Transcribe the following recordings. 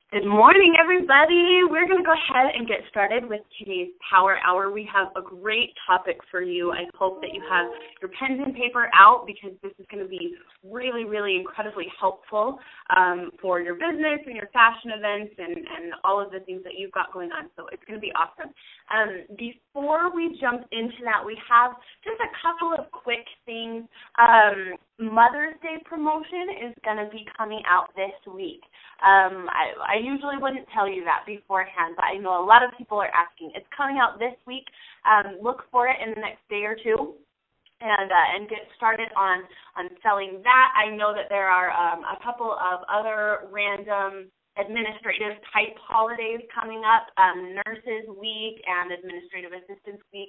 Good morning, everybody. We're going to go ahead and get started with today's Power Hour. We have a great topic for you. I hope that you have your pens and paper out because this is going to be really, really incredibly helpful for your business and your fashion events and all of the things that you've got going on. So it's going to be awesome. Before we jump into that, we have just a couple of quick things. Mother's Day promotion is going to be coming out this week. I usually wouldn't tell you that beforehand, but I know a lot of people are asking. It's coming out this week. Look for it in the next day or two and get started on selling that. I know that there are a couple of other random administrative type holidays coming up, Nurses Week and Administrative Assistants Week.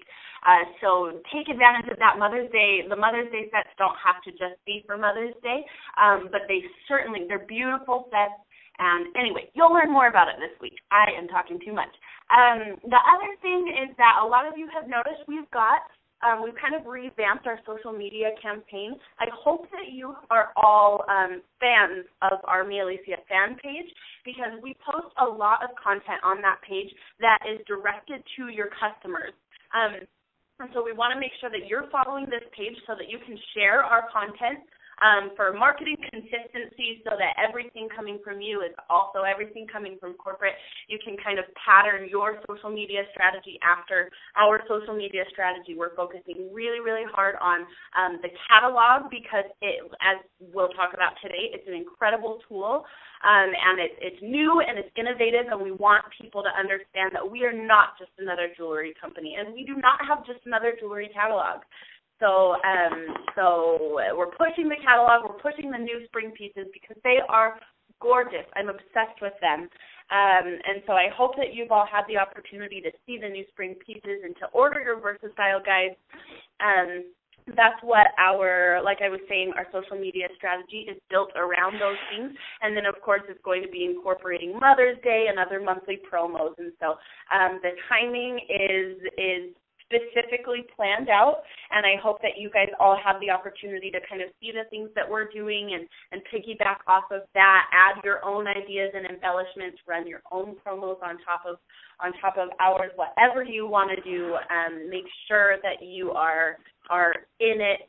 So take advantage of that Mother's Day. The Mother's Day sets don't have to just be for Mother's Day, but they're beautiful sets. And anyway, you'll learn more about it this week. I am talking too much. The other thing is that a lot of you have noticed we've kind of revamped our social media campaign. I hope that you are all fans of our Mialisia fan page because we post a lot of content on that page that is directed to your customers. And so we want to make sure that you're following this page so that you can share our content for marketing consistency so that everything coming from you is also everything coming from corporate. You can kind of pattern your social media strategy after our social media strategy. We're focusing really, really hard on the catalog because as we'll talk about today, it's an incredible tool. And it's new and it's innovative, and we want people to understand that we are not just another jewelry company, and we do not have just another jewelry catalog. So we're pushing the catalog, we're pushing the new spring pieces because they are gorgeous. I'm obsessed with them. And so I hope that you've all had the opportunity to see the new spring pieces and to order your VersaStyle guides. That's what like I was saying, our social media strategy is built around those things. And then, of course, it's going to be incorporating Mother's Day and other monthly promos. And so the timing is specifically planned out, and I hope that you guys all have the opportunity to kind of see the things that we're doing and piggyback off of that, add your own ideas and embellishments, run your own promos on top of ours, whatever you want to do. Make sure that you are in it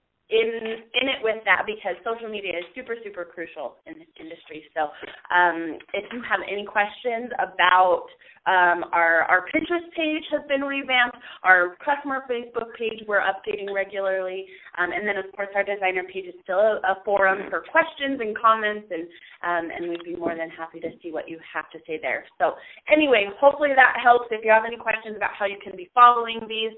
with that because social media is super, super crucial in this industry. So if you have any questions about our Pinterest page has been revamped, our customer Facebook page we're updating regularly, and then, of course, our designer page is still a forum for questions and comments, and we'd be more than happy to see what you have to say there. So anyway, hopefully that helps. If you have any questions about how you can be following these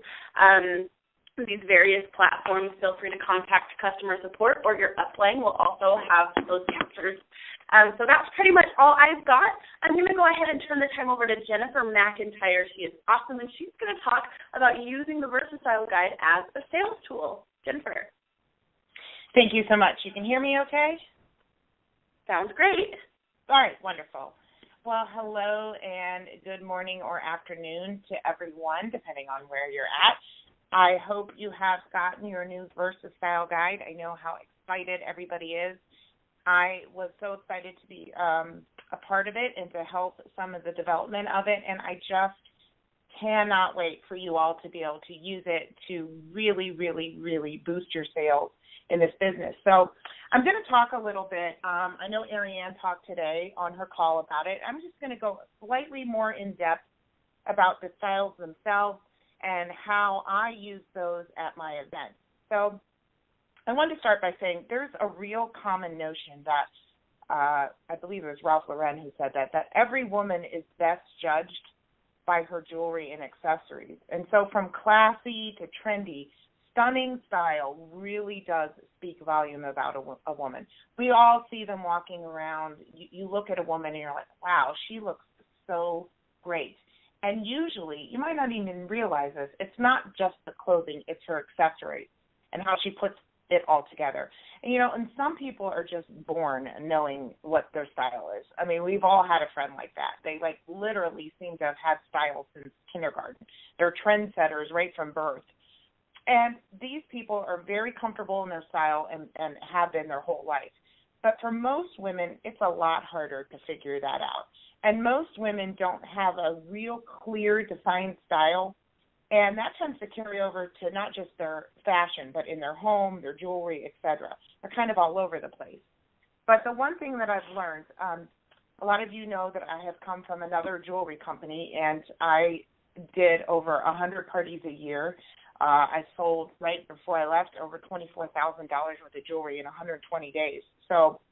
various platforms, feel free to contact customer support or your upline will also have those answers. So that's pretty much all I've got. I'm going to go ahead and turn the time over to Jennifer McIntyre. She is awesome, and she's going to talk about using the VersaStyle Guide as a sales tool. Jennifer. Thank you so much. You can hear me okay? Sounds great. All right, wonderful. Well, hello and good morning or afternoon to everyone, depending on where you're at. I hope you have gotten your new VersaStyle Guide. I know how excited everybody is. I was so excited to be a part of it and to help some of the development of it, and I just cannot wait for you all to be able to use it to really, really, really boost your sales in this business. So I'm going to talk a little bit. I know Ariane talked today on her call about it. I'm just going to go slightly more in depth about the styles themselves and how I use those at my events. So I wanted to start by saying there's a real common notion that I believe it was Ralph Lauren who said that every woman is best judged by her jewelry and accessories. And so from classy to trendy, stunning style really does speak volume about a woman. We all see them walking around. You look at a woman and you're like, wow, she looks so great. And usually, you might not even realize this, it's not just the clothing, it's her accessories and how she puts it all together. And, and some people are just born knowing what their style is. I mean, we've all had a friend like that. They, literally seem to have had style since kindergarten. They're trendsetters right from birth. And these people are very comfortable in their style and have been their whole life. But for most women, it's a lot harder to figure that out. And most women don't have a real clear, defined style. And that tends to carry over to not just their fashion, but in their home, their jewelry, etc. They're kind of all over the place. But the one thing that I've learned, a lot of you know that I have come from another jewelry company, and I did over 100 parties a year. I sold, right before I left, over $24,000 worth of jewelry in 120 days. So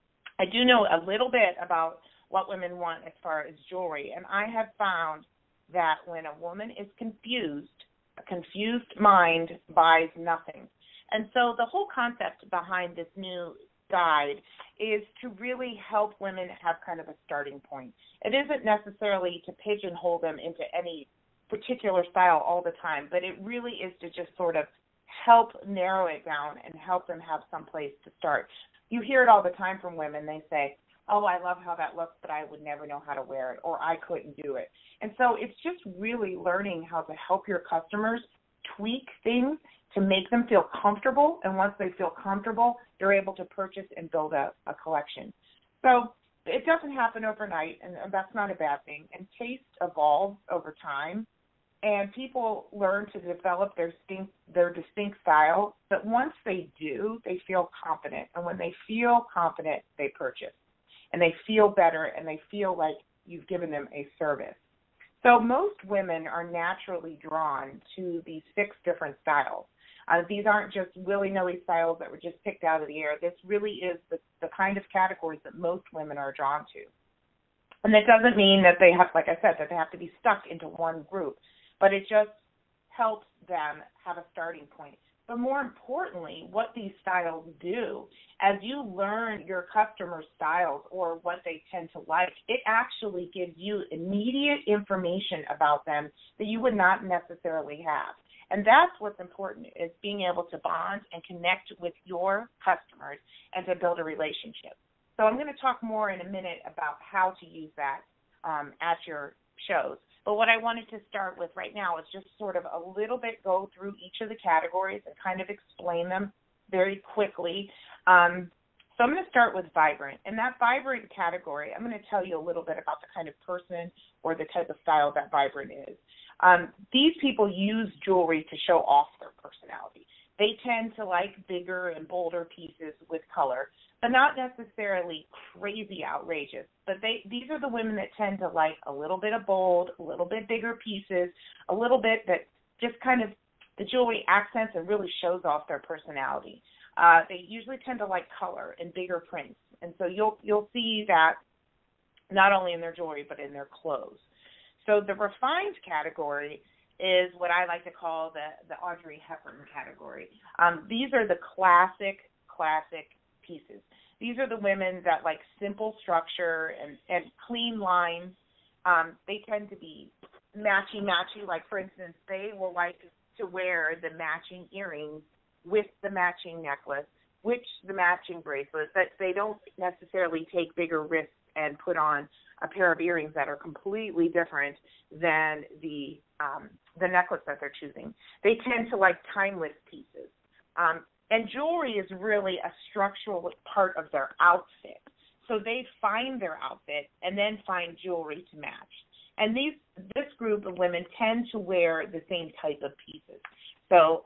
I do know a little bit about what women want as far as jewelry, and I have found that when a woman is confused, a confused mind buys nothing. And so the whole concept behind this new guide is to really help women have kind of a starting point. It isn't necessarily to pigeonhole them into any particular style all the time, but it really is to just sort of help narrow it down and help them have some place to start. You hear it all the time from women. They say, oh, I love how that looks, but I would never know how to wear it, or I couldn't do it. And so it's just really learning how to help your customers tweak things to make them feel comfortable, and once they feel comfortable, they're able to purchase and build a collection. So it doesn't happen overnight, and that's not a bad thing. And taste evolves over time, and people learn to develop their distinct style. But once they do, they feel confident, and when they feel confident, they purchase, and they feel better, and they feel like you've given them a service. So most women are naturally drawn to these 6 different styles. These aren't just willy-nilly styles that were just picked out of the air. This really is the kind of categories that most women are drawn to. And that doesn't mean that they have, like I said, that they have to be stuck into one group, but it just helps them have a starting point. But more importantly, what these styles do, as you learn your customers' styles or what they tend to like, it actually gives you immediate information about them that you would not necessarily have. And that's what's important, is being able to bond and connect with your customers and to build a relationship. So I'm going to talk more in a minute about how to use that at your shows. But what I wanted to start with right now is just sort of a little bit go through each of the categories and kind of explain them very quickly. So I'm going to start with vibrant. And that vibrant category, I'm going to tell you a little bit about the kind of person or the type of style that vibrant is. These people use jewelry to show off their personality. They tend to like bigger and bolder pieces with color, but not necessarily crazy outrageous. But these are the women that tend to like a little bit of bold, a little bit bigger pieces, a little bit that just kind of the jewelry accents and really shows off their personality. They usually tend to like color and bigger prints, and so you'll see that not only in their jewelry but in their clothes. So the refined category is what I like to call the Audrey Hepburn category. These are the classic pieces. These are the women that like simple structure and clean lines. They tend to be matchy. Like, for instance, they will like to wear the matching earrings with the matching necklace, which the matching bracelet, that they don't necessarily take bigger risks and put on a pair of earrings that are completely different than the necklace that they're choosing. They tend to like timeless pieces. And jewelry is really a structural part of their outfit. So they find their outfit and then find jewelry to match. And this group of women tend to wear the same type of pieces. So,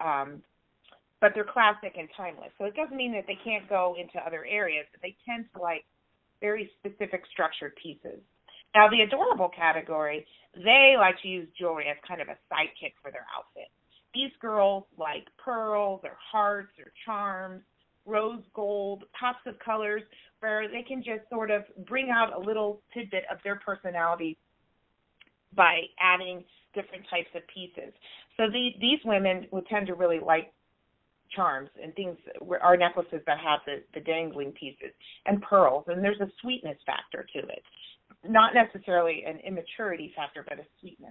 but they're classic and timeless. So it doesn't mean that they can't go into other areas, but they tend to like very specific structured pieces. Now, the adorable category, they like to use jewelry as kind of a sidekick for their outfit. These girls like pearls or hearts or charms, rose gold, pops of colors, where they can just sort of bring out a little tidbit of their personality by adding different types of pieces. So these women would tend to really like charms and things, are necklaces that have the dangling pieces, and pearls, and there's a sweetness factor to it. Not necessarily an immaturity factor, but a sweetness.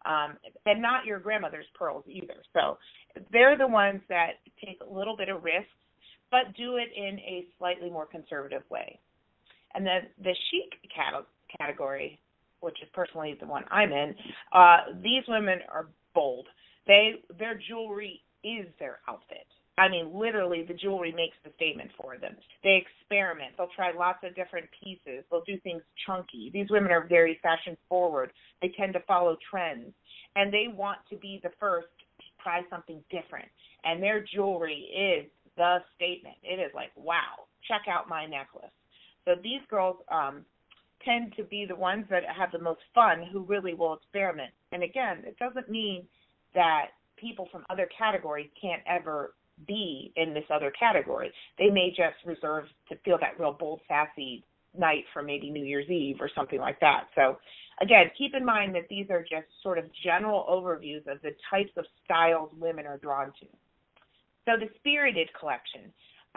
And not your grandmother's pearls either. So they're the ones that take a little bit of risk, but do it in a slightly more conservative way. And then the chic category, which is personally the one I'm in, these women are bold. Their jewelry is their outfit. I mean, literally, the jewelry makes the statement for them. They experiment. They'll try lots of different pieces. They'll do things chunky. These women are very fashion forward. They tend to follow trends, and they want to be the first to try something different. And their jewelry is the statement. It is like, wow, check out my necklace. So these girls tend to be the ones that have the most fun, who really will experiment. And again, it doesn't mean that people from other categories can't ever be in this other category. They may just reserve to feel that real bold, sassy night for maybe New Year's Eve or something like that. So again, keep in mind that these are just sort of general overviews of the types of styles women are drawn to. So the Spirited collection.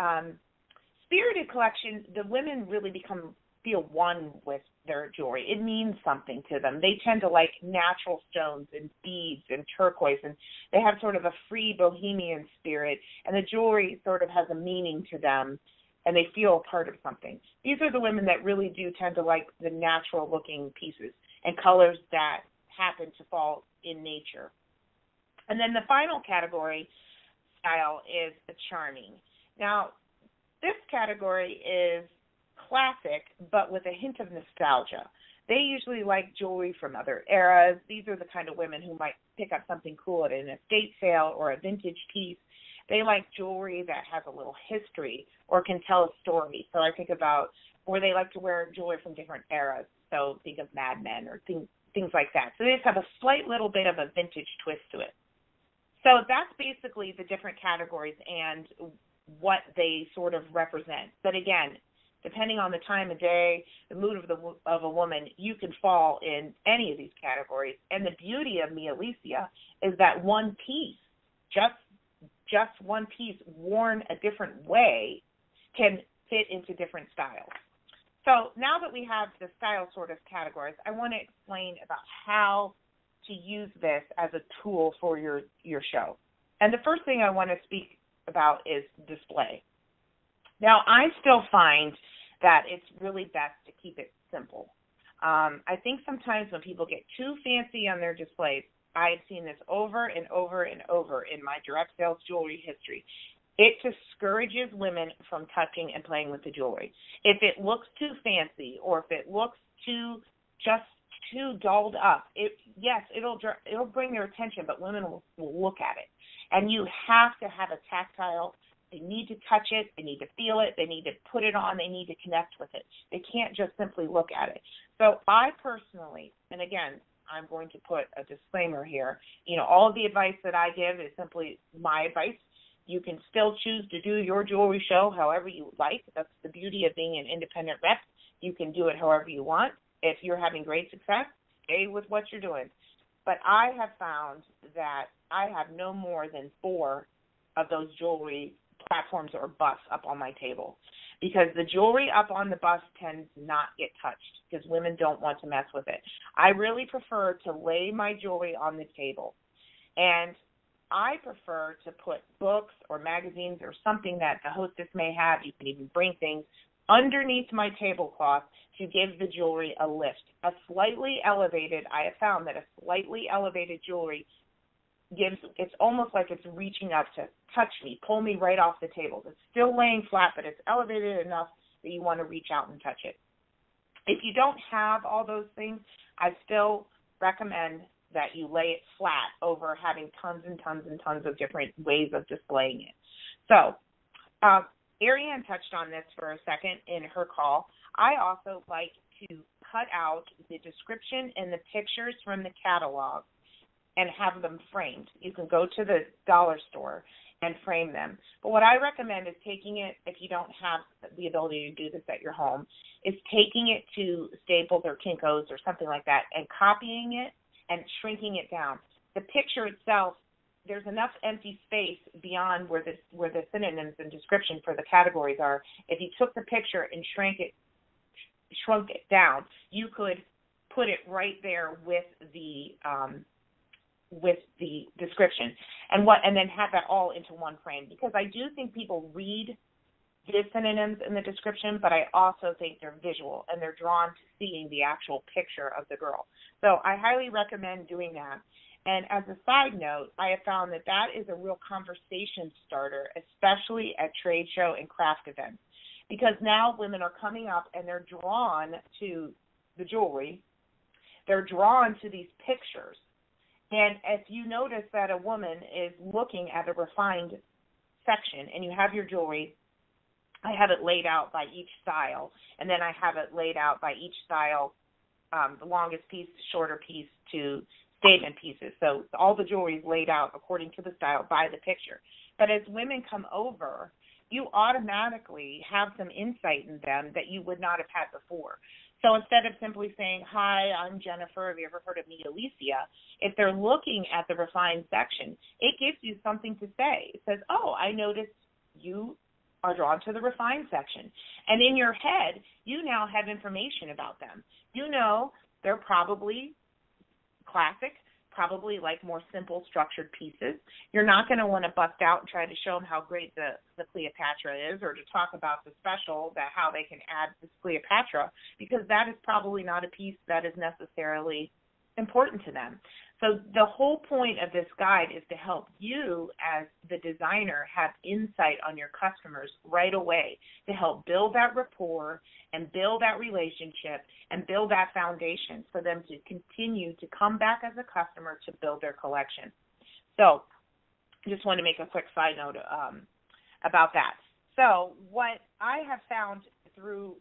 Spirited collection, the women really feel one with their jewelry. It means something to them. They tend to like natural stones and beads and turquoise, and they have sort of a free bohemian spirit, and the jewelry sort of has a meaning to them, and they feel a part of something. These are the women that really do tend to like the natural-looking pieces and colors that happen to fall in nature. And then the final category style is the charming. Now, this category is classic, but with a hint of nostalgia. They usually like jewelry from other eras. These are the kind of women who might pick up something cool at an estate sale or a vintage piece. They like jewelry that has a little history or can tell a story. So I think about, or they like to wear jewelry from different eras. So think of Mad Men or things like that. So they just have a slight little bit of a vintage twist to it. So that's basically the different categories and what they sort of represent. But again, depending on the time of day, the mood of a woman, you can fall in any of these categories. And the beauty of Mialisia is that one piece, just one piece worn a different way, can fit into different styles. So now that we have the style sort of categories, I want to explain about how to use this as a tool for your show. And the first thing I want to speak about is display. Now, I still find that it's really best to keep it simple. I think sometimes when people get too fancy on their displays, I've seen this over and over and over in my direct sales jewelry history. It discourages women from touching and playing with the jewelry. If it looks too fancy or if it looks too dolled up, it'll bring their attention, but women will look at it. And you have to have a tactile. They need to touch it. They need to feel it. They need to put it on. They need to connect with it. They can't just simply look at it. So I personally, and again, I'm going to put a disclaimer here, all of the advice that I give is simply my advice. You can still choose to do your jewelry show however you like. That's the beauty of being an independent rep. You can do it however you want. If you're having great success, stay with what you're doing. But I have found that I have no more than 4 of those jewelry platforms or busts up on my table, because the jewelry up on the bust tends not get touched because women don't want to mess with it. I really prefer to lay my jewelry on the table, and I prefer to put books or magazines or something that the hostess may have. You can even bring things underneath my tablecloth to give the jewelry a lift. I have found that a slightly elevated jewelry it's almost like it's reaching up to touch me, pull me right off the table. It's still laying flat, but it's elevated enough that you want to reach out and touch it. If you don't have all those things, I still recommend that you lay it flat over having tons and tons and tons of different ways of displaying it. So, Ariane touched on this for a second in her call. I also like to cut out the description and the pictures from the catalog and have them framed. You can go to the dollar store and frame them. But what I recommend is taking it, if you don't have the ability to do this at your home, is taking it to Staples or Kinko's or something like that and copying it and shrinking it down. The picture itself, there's enough empty space beyond where the synonyms and description for the categories are. If you took the picture and shrunk it down, you could put it right there with the description and then have that all into one frame, because I do think people read the synonyms in the description, but I also think they're visual and they're drawn to seeing the actual picture of the girl. So I highly recommend doing that. And as a side note, I have found that that is a real conversation starter, especially at trade show and craft events, because now women are coming up and they're drawn to the jewelry. They're drawn to these pictures. And if you notice that a woman is looking at a refined section and you have your jewelry, I have it laid out by each style, and then I have it laid out by each style, the longest piece, shorter piece to statement pieces. So all the jewelry is laid out according to the style by the picture. But as women come over, you automatically have some insight in them that you would not have had before. So instead of simply saying, hi, I'm Jennifer, have you ever heard of Mialisia? If they're looking at the refined section, it gives you something to say. It says, oh, I noticed you are drawn to the refined section. And in your head, you now have information about them. You know they're probably classic, probably like more simple structured pieces. You're not going to want to bust out and try to show them how great the Cleopatra is, or to talk about the special, that how they can add this Cleopatra, because that is probably not a piece that is necessarily important to them. So the whole point of this guide is to help you as the designer have insight on your customers right away, to help build that rapport and build that relationship and build that foundation for them to continue to come back as a customer to build their collection. So I just want to make a quick side note about that. So what I have found through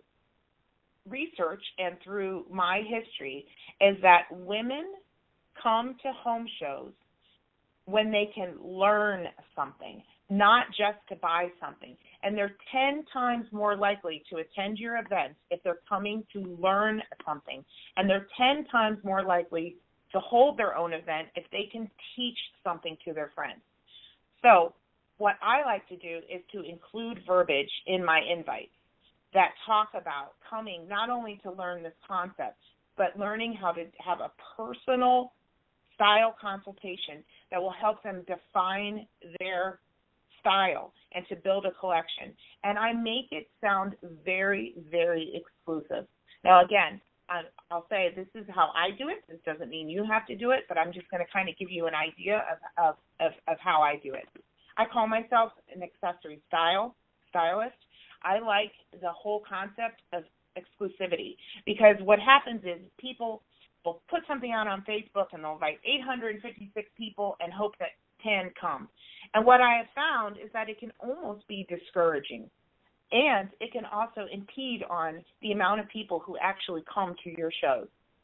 research and through my history is that women come to home shows when they can learn something, not just to buy something. And they're 10 times more likely to attend your events if they're coming to learn something. And they're 10 times more likely to hold their own event if they can teach something to their friends. So what I like to do is to include verbiage in my invites that talk about coming not only to learn this concept, but learning how to have a personal style consultation that will help them define their style and to build a collection. And I make it sound very, very exclusive. Now, again, I'll say this is how I do it. This doesn't mean you have to do it, but I'm just going to kind of give you an idea of how I do it. I call myself an accessory stylist. I like the whole concept of exclusivity, because what happens is people will put something out on Facebook and they'll invite 856 people and hope that 10 come. And what I have found is that it can almost be discouraging, and it can also impede on the amount of people who actually come to your shows.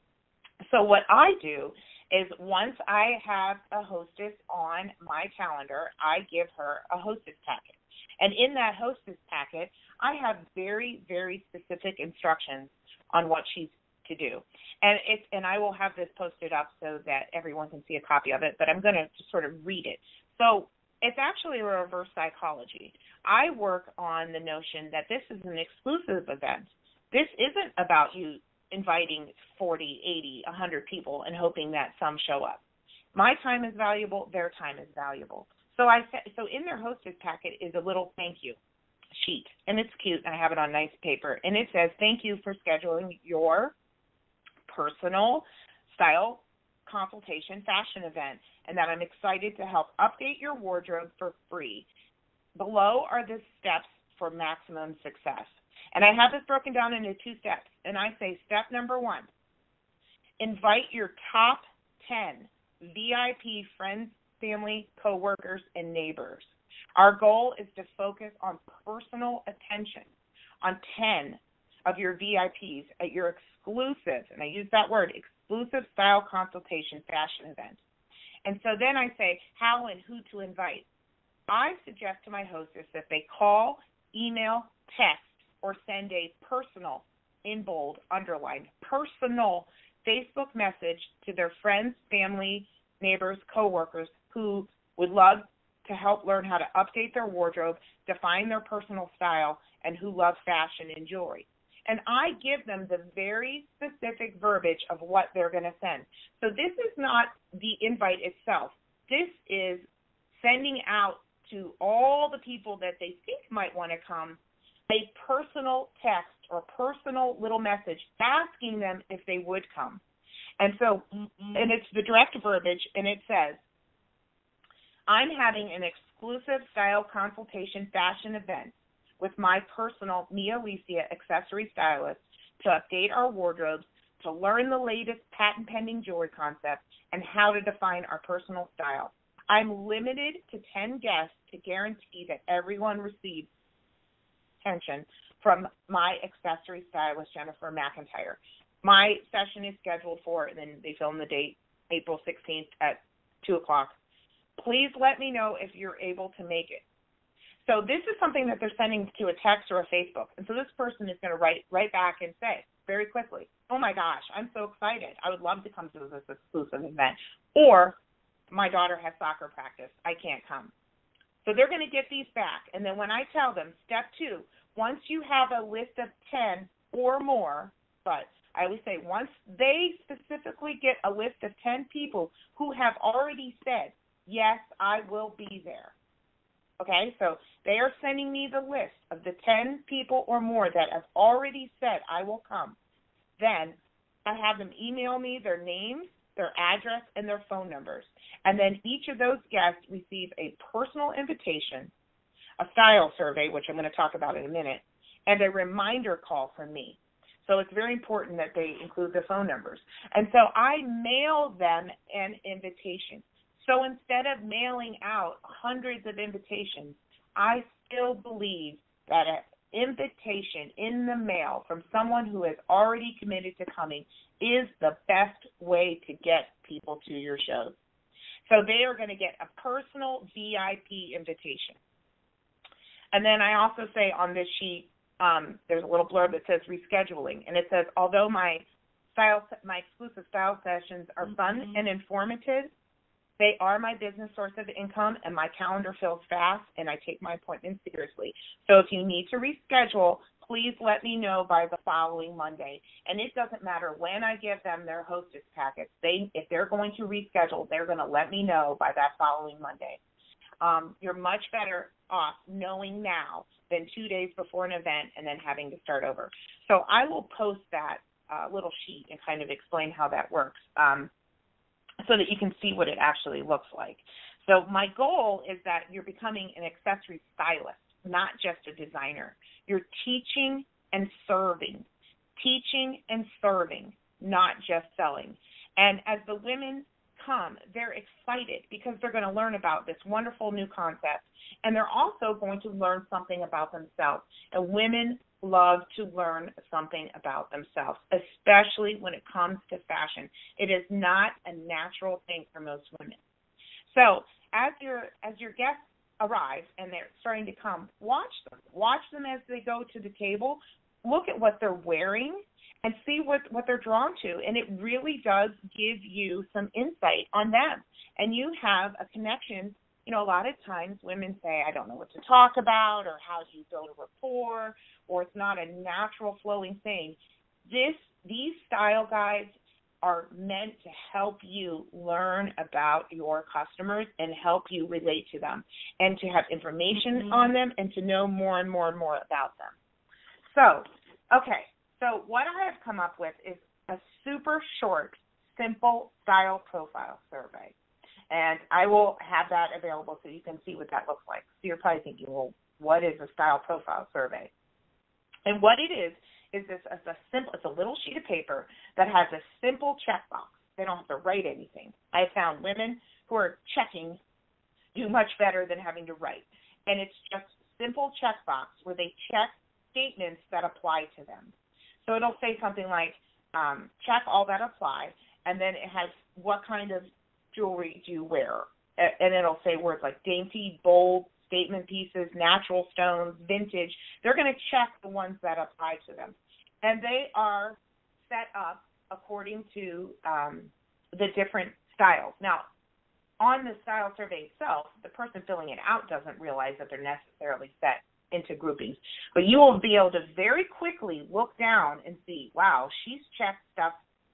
So what I do is once I have a hostess on my calendar, I give her a hostess packet. And in that hostess packet, I have very, very specific instructions on what she's to do. And I will have this posted up so that everyone can see a copy of it, but I'm going to just sort of read it. So it's actually a reverse psychology. I work on the notion that this is an exclusive event. This isn't about you inviting 40, 80, 100 people and hoping that some show up. My time is valuable. Their time is valuable. So in their hostess packet is a little thank you sheet, and it's cute. I have it on nice paper, and it says, thank you for scheduling your personal style consultation fashion event, and that I'm excited to help update your wardrobe for free. Below are the steps for maximum success. And I have this broken down into 2 steps, and I say step number 1, invite your top 10 VIP friends, family, coworkers, and neighbors. Our goal is to focus on personal attention on 10 of your VIPs at your exclusive, and I use that word, exclusive style consultation fashion event. And so then I say how and who to invite. I suggest to my hostess that they call, email, text, or send a personal, in bold, underlined, personal Facebook message to their friends, family, neighbors, coworkers who would love to help learn how to update their wardrobe, define their personal style, and who love fashion and jewelry. And I give them the very specific verbiage of what they're going to send. So this is not the invite itself. This is sending out to all the people that they think might want to come a personal text or personal little message asking them if they would come. And so, and it's the direct verbiage, and it says, I'm having an exclusive style consultation fashion event with my personal Mialisia accessory stylist to update our wardrobes, to learn the latest patent-pending jewelry concepts, and how to define our personal style. I'm limited to 10 guests to guarantee that everyone receives attention from my accessory stylist, Jennifer McIntyre. My session is scheduled for, and then they film the date, April 16th at 2 o'clock. Please let me know if you're able to make it. So this is something that they're sending to a text or a Facebook. And so this person is going to write back and say very quickly, oh, my gosh, I'm so excited. I would love to come to this exclusive event. Or my daughter has soccer practice. I can't come. So they're going to get these back. And then when I tell them, step 2, once you have a list of 10 or more, but I always say once they specifically get a list of 10 people who have already said, yes, I will be there. Okay, so they are sending me the list of the 10 people or more that have already said, I will come. Then I have them email me their names, their address, and their phone numbers. And then each of those guests receive a personal invitation, a style survey, which I'm going to talk about in a minute, and a reminder call from me. So it's very important that they include the phone numbers. And so I mail them an invitation. So instead of mailing out hundreds of invitations, I still believe that an invitation in the mail from someone who has already committed to coming is the best way to get people to your shows. So they are going to get a personal VIP invitation. And then I also say on this sheet, there's a little blurb that says rescheduling. And it says, although my exclusive style sessions are fun and informative, they are my business source of income, and my calendar fills fast, and I take my appointments seriously. So if you need to reschedule, please let me know by the following Monday. And it doesn't matter when I give them their hostess packets. If they're going to reschedule, they're going to let me know by that following Monday. You're much better off knowing now than 2 days before an event and then having to start over. So I will post that little sheet and kind of explain how that works. So that you can see what it actually looks like. So my goal is that you're becoming an accessory stylist, not just a designer. You're teaching and serving, not just selling. And as the women come, they're excited because they're going to learn about this wonderful new concept, and they're also going to learn something about themselves. And women love to learn something about themselves, especially when it comes to fashion. It is not a natural thing for most women. So as your guests arrive and they're starting to come, watch them as they go to the table. Look at what they're wearing and see what they're drawn to, and it really does give you some insight on them. And you have a connection. You know, a lot of times women say, I don't know what to talk about, or how do you build a rapport, or it's not a natural flowing thing. These style guides are meant to help you learn about your customers and help you relate to them and to have information on them and to know more and more and more about them. So, okay, so what I have come up with is a super short, simple style profile survey. And I will have that available so you can see what that looks like. So you're probably thinking, well, what is a style profile survey? And what it is it's a little sheet of paper that has a simple checkbox. They don't have to write anything. I have found women who are checking do much better than having to write. And it's just a simple checkbox where they check statements that apply to them. So it'll say something like, check all that apply, and then it has what kind of jewelry do you wear? And it'll say words like dainty, bold, statement pieces, natural stones, vintage. They're going to check the ones that apply to them. And they are set up according to the different styles. Now, on the style survey itself, the person filling it out doesn't realize that they're necessarily set into groupings. But you will be able to very quickly look down and see, wow, she's checked stuff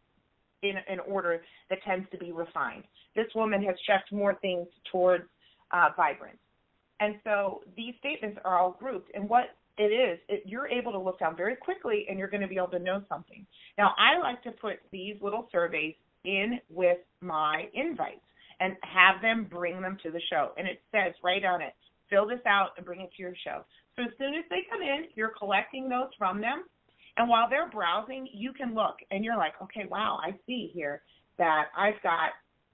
in order that tends to be refined. This woman has checked more things towards vibrant. And so these statements are all grouped. And what it is, you're able to look down very quickly, and you're going to be able to know something. Now, I like to put these little surveys in with my invites and have them bring them to the show. And it says right on it, fill this out and bring it to your show. So as soon as they come in, you're collecting those from them. And while they're browsing, you can look and you're like, okay, wow, I see here that I've got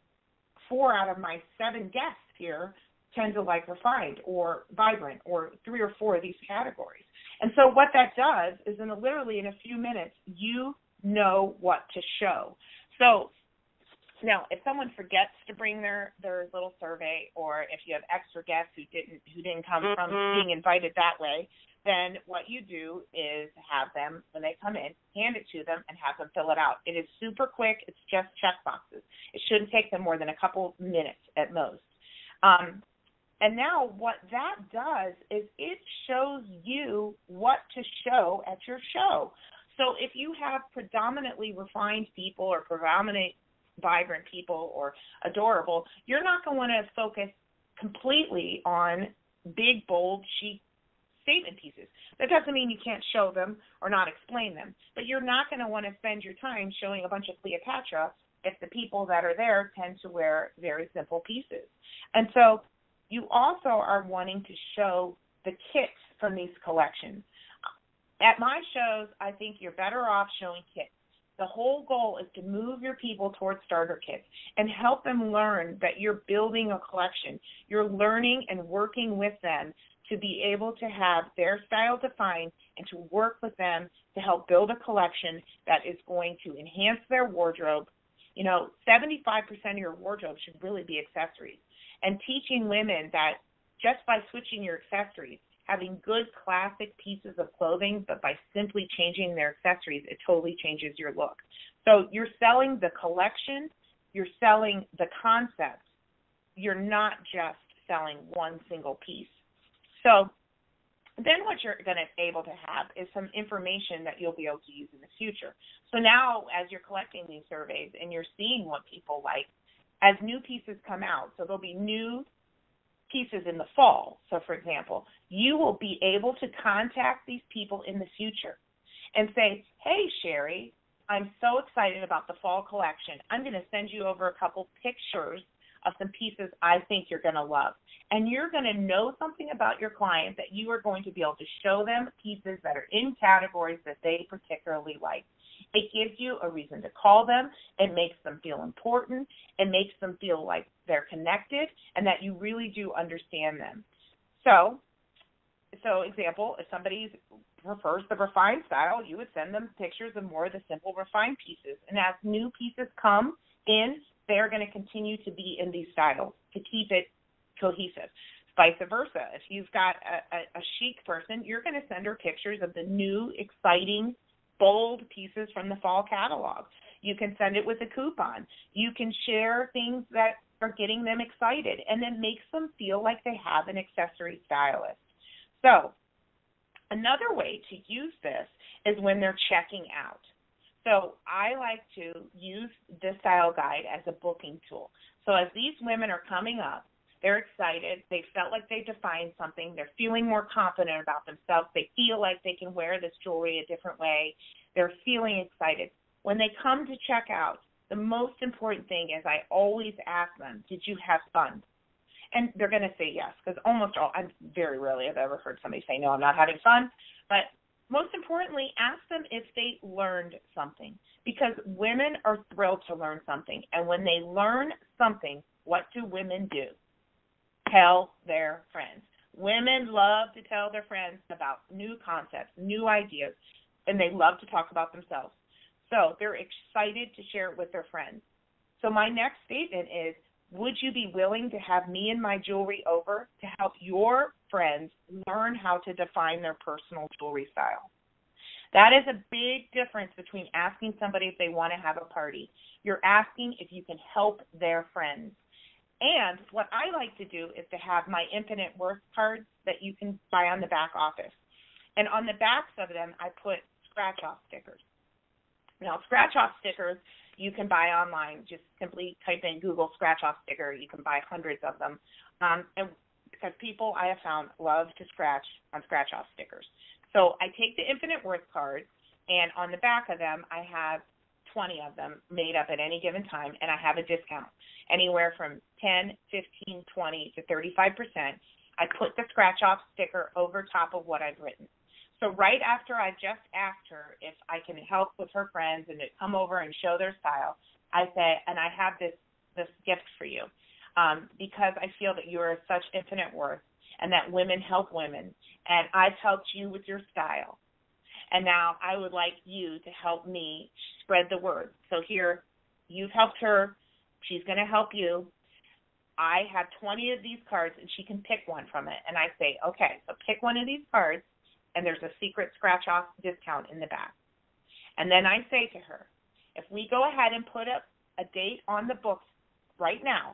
4 out of my 7 guests here tend to like refined or vibrant or 3 or 4 of these categories. And so what that does is literally in a few minutes, you know what to show. So now, if someone forgets to bring their little survey, or if you have extra guests who didn't come from being invited that way, then what you do is have them, when they come in, hand it to them and have them fill it out. It is super quick. It's just check boxes. It shouldn't take them more than a couple minutes at most. And now what that does is it shows you what to show at your show. So if you have predominantly refined people or predominant vibrant people or adorable, you're not going to want to focus completely on big, bold, chic statement pieces. That doesn't mean you can't show them or not explain them, but you're not going to want to spend your time showing a bunch of Cleopatra if the people that are there tend to wear very simple pieces. And so you also are wanting to show the kits from these collections. At my shows, I think you're better off showing kits. The whole goal is to move your people towards starter kits and help them learn that you're building a collection. You're learning and working with them to be able to have their style defined and to work with them to help build a collection that is going to enhance their wardrobe. 75% of your wardrobe should really be accessories. And teaching women that just by switching your accessories, having good classic pieces of clothing, but by simply changing their accessories, it totally changes your look. So you're selling the collection, you're selling the concept. You're not just selling one single piece. So then what you're going to be able to have is some information that you'll be able to use in the future. So now as you're collecting these surveys and you're seeing what people like, as new pieces come out, so there'll be new pieces in the fall. So, for example, you will be able to contact these people in the future and say, hey, Sherry, I'm so excited about the fall collection. I'm going to send you over a couple pictures of some pieces I think you're going to love. And you're going to know something about your client that you are going to be able to show them pieces that are in categories that they particularly like. It gives you a reason to call them. It makes them feel important. It makes them feel like they're connected and that you really do understand them. So example, if somebody prefers the refined style, you would send them pictures of more of the simple refined pieces. And as new pieces come in, they're going to continue to be in these styles to keep it cohesive. Vice versa. If you've got a chic person, you're going to send her pictures of the new, exciting, bold pieces from the fall catalog. You can send it with a coupon. You can share things that are getting them excited, and then makes them feel like they have an accessory stylist. So another way to use this is when they're checking out. So I like to use this style guide as a booking tool. So as these women are coming up, they're excited. They felt like they defined something. They're feeling more confident about themselves. They feel like they can wear this jewelry a different way. They're feeling excited. When they come to check out, the most important thing is I always ask them, did you have fun? And they're going to say yes, because very rarely have I ever heard somebody say, no, I'm not having fun. But most importantly, ask them if they learned something, because women are thrilled to learn something. And when they learn something, what do women do? Tell their friends. Women love to tell their friends about new concepts, new ideas, and they love to talk about themselves. So they're excited to share it with their friends. So my next statement is, would you be willing to have me and my jewelry over to help your friends learn how to define their personal jewelry style? That is a big difference between asking somebody if they want to have a party. You're asking if you can help their friends. And what I like to do is to have my infinite worth cards that you can buy on the back office. And on the backs of them, I put scratch-off stickers. Now, scratch-off stickers you can buy online. Just simply type in Google scratch-off sticker. You can buy hundreds of them. And because people, I have found, love to scratch on scratch-off stickers. So I take the infinite worth cards, and on the back of them, I have 20 of them made up at any given time, and I have a discount, anywhere from 10, 15, 20 to 35%, I put the scratch-off sticker over top of what I've written. So right after I just asked her if I can help with her friends and to come over and show their style, I say, and I have this gift for you, because I feel that you are of such infinite worth and that women help women, and I've helped you with your style. And now I would like you to help me spread the word. So here, you've helped her. She's going to help you. I have 20 of these cards, and she can pick one from it. And I say, okay, so pick one of these cards, and there's a secret scratch-off discount in the back. And then I say to her, if we go ahead and put up a date on the books right now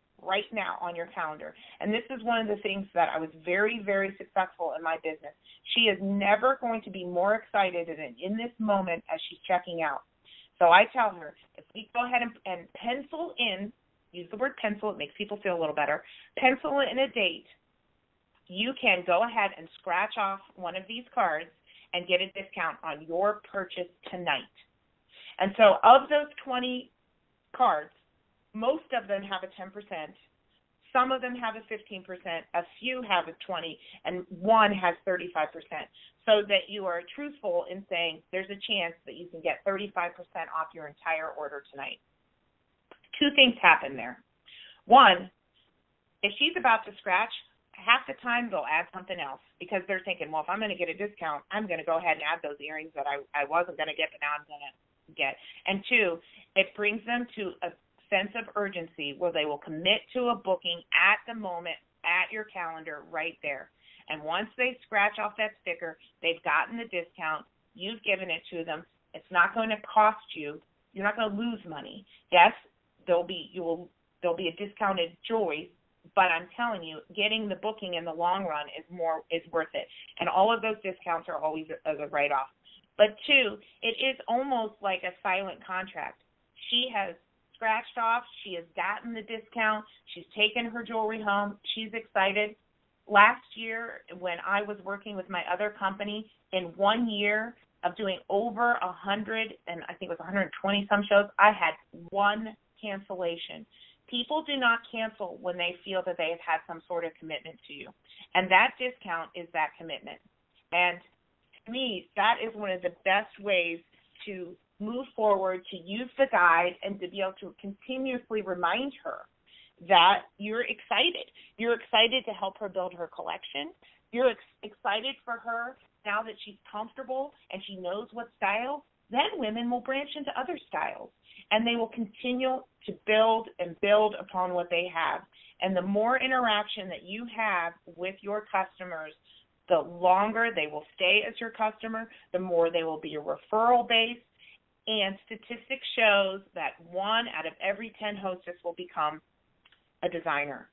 on your calendar, and this is one of the things that I was very, very successful in my business. She is never going to be more excited in this moment as she's checking out. So I tell her, if we go ahead and pencil in, use the word pencil, it makes people feel a little better, pencil in a date, you can go ahead and scratch off one of these cards and get a discount on your purchase tonight. And so of those 20 cards, most of them have a 10%, some of them have a 15%, a few have a 20%, and one has 35%, so that you are truthful in saying there's a chance that you can get 35% off your entire order tonight. Two things happen there. One, if she's about to scratch, half the time they'll add something else because they're thinking, well, if I'm going to get a discount, I'm going to go ahead and add those earrings that I wasn't going to get, but now I'm going to get. And two, it brings them to a sense of urgency where they will commit to a booking at the moment, at your calendar, right there. And once they scratch off that sticker, they've gotten the discount, you've given it to them, it's not going to cost you, you're not going to lose money. Yes, there'll be a discounted choice, but I'm telling you, getting the booking in the long run is worth it. And all of those discounts are always as a write-off. But two, it is almost like a silent contract. She has scratched off, she has gotten the discount, she's taken her jewelry home, she's excited. Last year, when I was working with my other company, in 1 year of doing over 100, and I think it was 120 some shows, I had one cancellation. People do not cancel when they feel that they have had some sort of commitment to you. And that discount is that commitment. And to me, that is one of the best ways to move forward, to use the guide, and to be able to continuously remind her that you're excited. You're excited to help her build her collection. You're excited for her now that she's comfortable and she knows what style. Then women will branch into other styles, and they will continue to build and build upon what they have. And the more interaction that you have with your customers, the longer they will stay as your customer, the more they will be a referral base. And statistics shows that 1 out of every 10 hostess will become a designer.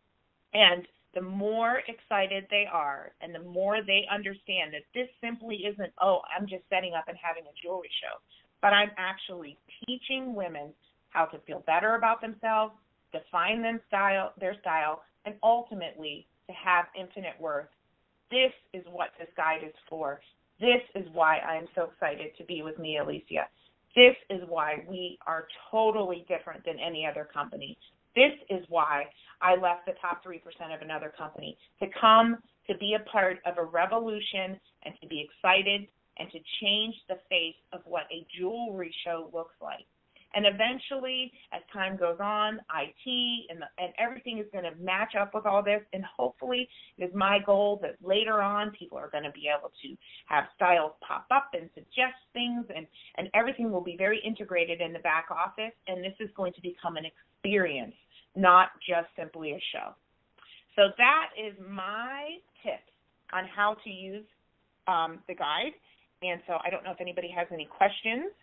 And the more excited they are and the more they understand that this simply isn't, oh, I'm just setting up and having a jewelry show, but I'm actually teaching women how to feel better about themselves, define their style, and ultimately to have infinite worth. This is what this guide is for. This is why I am so excited to be with Mialisia. This is why we are totally different than any other company. This is why I left the top 3% of another company, to come to be a part of a revolution and to be excited and to change the face of what a jewelry show looks like. And eventually, as time goes on, IT and everything is going to match up with all this. And hopefully, it is my goal that later on, people are going to be able to have styles pop up and suggest things, and everything will be very integrated in the back office. And this is going to become an experience, not just simply a show. So that is my tips on how to use the guide. And so I don't know if anybody has any questions.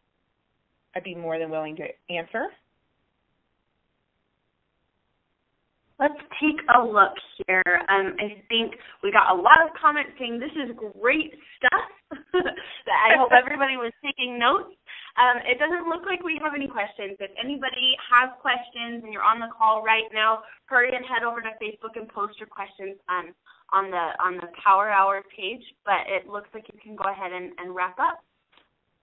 I'd be more than willing to answer. Let's take a look here. I think we got a lot of comments saying this is great stuff. I hope everybody was taking notes. It doesn't look like we have any questions. If anybody has questions and you're on the call right now, hurry and head over to Facebook and post your questions on the Power Hour page. But it looks like you can go ahead and wrap up.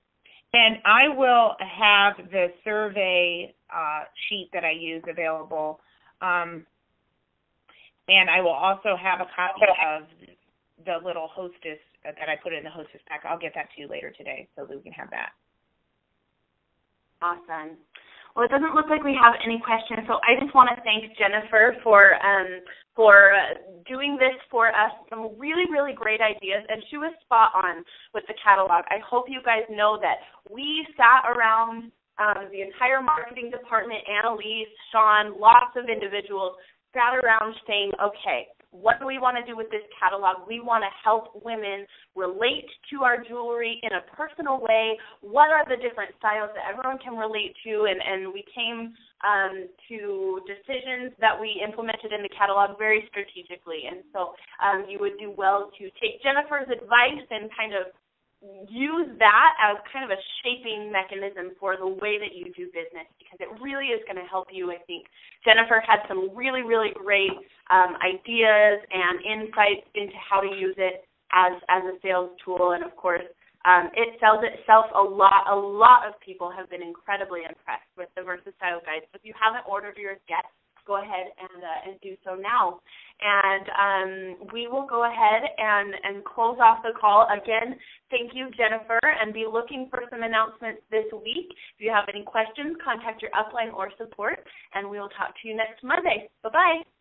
And I will have the survey sheet that I use available. And I will also have a copy of the little hostess that I put in the hostess pack. I'll get that to you later today so that we can have that. Awesome. Well, it doesn't look like we have any questions, so I just want to thank Jennifer for doing this for us. Some really, really great ideas, and she was spot on with the catalog. I hope you guys know that we sat around the entire marketing department, Annalise, Sean, lots of individuals sat around saying, okay, what do we want to do with this catalog? We want to help women relate to our jewelry in a personal way. What are the different styles that everyone can relate to? And we came to decisions that we implemented in the catalog very strategically. And so you would do well to take Jennifer's advice and kind of use that as kind of a shaping mechanism for the way that you do business, because it really is going to help you. I think Jennifer had some really, really great ideas and insights into how to use it as a sales tool, and of course it sells itself a lot. A lot of people have been incredibly impressed with the VersaStyle guide. So if you haven't ordered yours yet, go ahead and do so now. And we will go ahead and close off the call. Again, thank you, Jennifer, and be looking for some announcements this week. If you have any questions, contact your upline or support, and we will talk to you next Monday. Bye-bye.